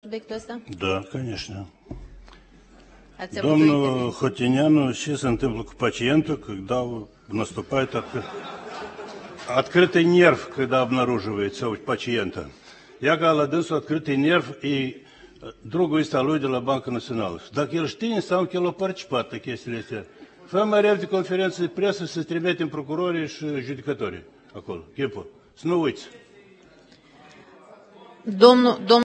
subiectul ăsta? Da, конечно. Ați avut o Domnul intervenție. Hotineanu, ce se întâmplă cu pacientul, когда наступает открытый нерв, когда обнаруживается у пациента? Я говорю, дânsul открытый нерв и другul este al lui de la Banca Națională. Dacă el știe, înseamnă că el a participat la chestiile astea. Fă mai repede conferințe de presă să trimitem procurorii și judecătorii acolo. Chipă. Să nu uiți. Domnul